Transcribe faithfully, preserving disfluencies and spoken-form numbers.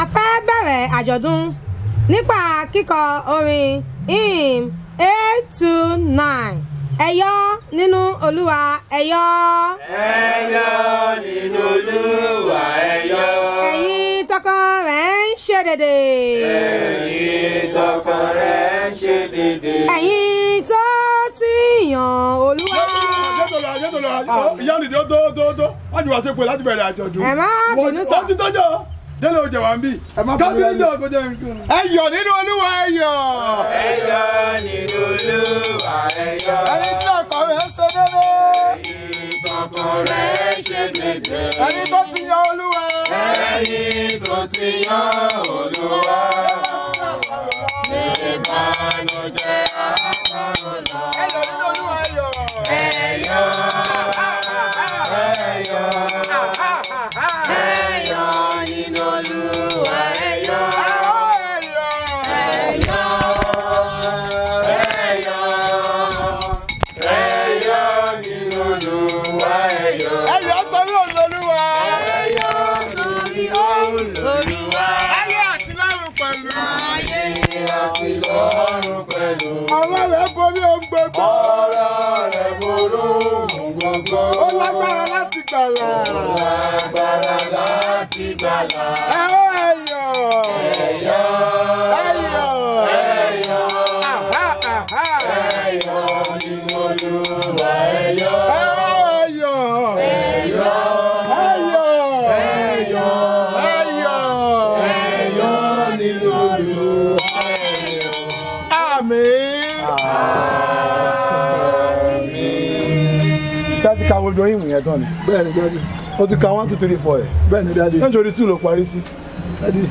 A fẹ́ bẹ̀rẹ̀ àjọ̀dún nípa kíkọ orin hymn eight two nine. Ẹ̀yọ́ nínú Olúwa ẹ̀yọ́. Ẹ̀yọ́ nínú Olúwa ẹ̀yọ́. Ẹ̀yin tọkàn rẹ̀ ń ṣe dédé. Ẹ̀yin tọkàn rẹ̀ ń ṣe dédé. Ẹ̀yin tó ti yan Olúwa. Ìyá nìdí ó tó tó tó wọ́n jù wá sí pé láti bẹ̀rẹ̀ àjọ̀dún. Ẹ má bínú sá. Wọ́n ti tọ́jọ́ Dele ó jẹ wá ń bì. Kábíyèsí ọ̀gbọ́n jẹ́ nǹkan. Ẹ̀yọ̀ nínú Olúwa ẹ̀yọ̀. Ẹ̀yọ́ nínú Olúwa ẹ̀yọ́. Ẹni tí ọkàn rẹ̀ ń ṣe dédé. Ẹ̀yin tọkàn rẹ̀ ń ṣe dédé. Ẹni tó ti yan Olúwa. Ẹ̀yin tó ti yan Olúwa. Ní ìbànújẹ́ àpárò lọ. Ẹ̀yọ̀ nínú Olúwa ẹ̀yọ̀. Ẹ̀yọ́. Ẹ̀yọ́. Ẹ̀yọ́ nínú Olúwa ẹ̀yọ́. Ẹ̀yọ́. Ẹ̀yọ̀. Ẹ̀yọ̀ nínú Olúwa ẹ̀yọ́. Ẹ̀yọ̀ torí Olúwa. Ẹ̀yọ́ torí Olúwa. Ayé àti lọ́run pẹ̀lú. Ayé àti lọ́run pẹ̀lú. Ọ̀rọ̀ rẹ̀ borí ohun gbogbo. Ọ̀rọ̀ rẹ̀ borí ohun gbogbo. Ó lágbára láti gbàlà. Ó lágbára láti gbàlà. Ẹ̀yọ̀. Ẹ̀yọ̀. Ẹ̀yọ́. Ẹ̀yọ̀. Ẹ̀yọ́. Àhá àhá. Ẹ̀yọ́ nínú Olúwa ẹ̀yọ́. Ẹ̀yọ̀. Ẹ̀yọ́. Ẹ̀yọ̀. Ẹ̀yọ́. Ẹ̀yọ̀. Ẹ̀yọ́ nínú Olúwa ẹ̀yọ́. Àmín. Dájú ka gbogbo ìwìn yẹn tán ni. Bẹ́ẹ̀ni dájú. O ti ka one two three four ẹ̀. Bẹ́ẹ̀ni dájú. Ṣé nítorí two ló parí sí? Dájú.